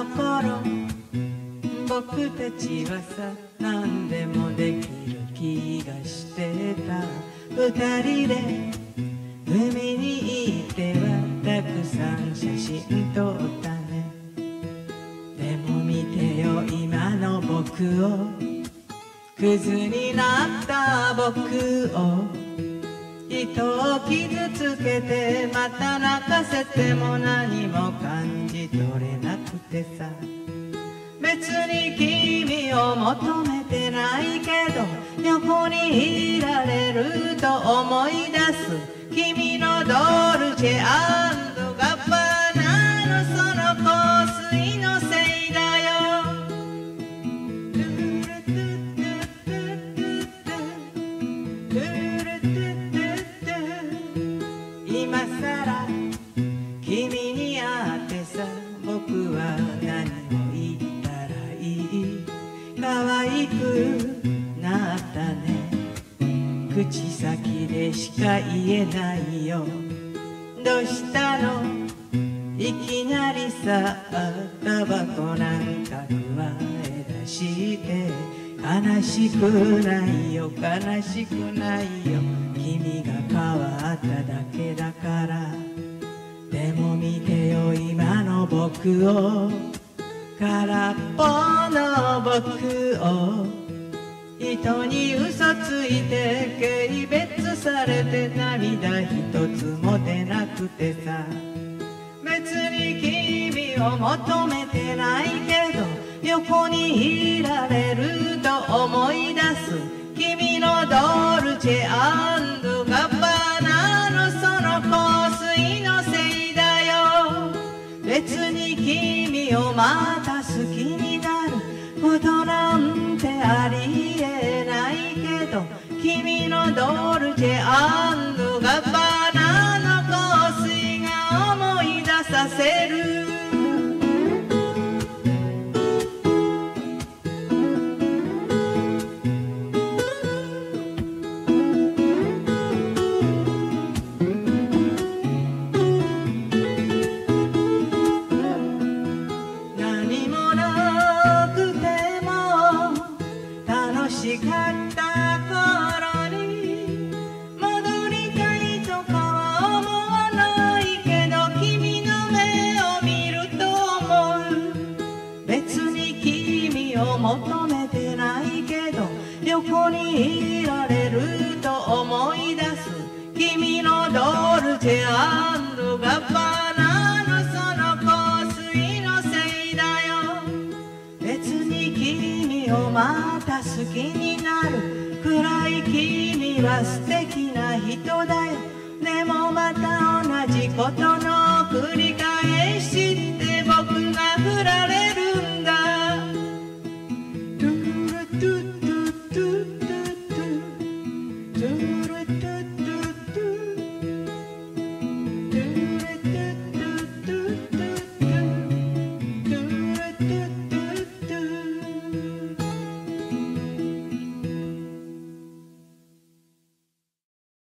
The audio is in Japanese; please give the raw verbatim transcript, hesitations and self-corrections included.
の頃僕たちはさ何でもできる気がしてた。二人で海に行ってはたくさん写真撮ったね。でも見てよ今の僕を、クズになった僕を。人を傷つけてまた泣かせても何も感じ取れなくてさ。別に君を求めてないけど横にいられると思い出す。君のドルチェ&ガッバーナのその香水のせいだよ。今さら君に会ってさ、僕は何を言ったらいい。可愛くなったね。口先でしか言えないよ。どうしたのいきなりさ、タバコなんか加え出して。悲しくないよ悲しくないよ、君が変わっただけだから。でも見てよ今の僕を、空っぽの僕を。人に嘘ついて軽蔑されて涙一つも出なくてさ。別に君を求めてないけど横にいられると思い出す。君のドルチェ&ガッバーナのその香水のせいだよ。別に君をまた好きになることなんてありえないけど、君のドルチェ&ガッバーナの香水が思い出させる。何もなくても楽しかった頃に戻りたいとかは思わないけど、君の目を見ると思う。別に君を求めてないけど横にいられると思い出す。君のドルチェ&ガッバーナのその香水のせいだよ。別に君をまた好きになるくらい君は素敵な人だよ。でもまた同じことの繰り返し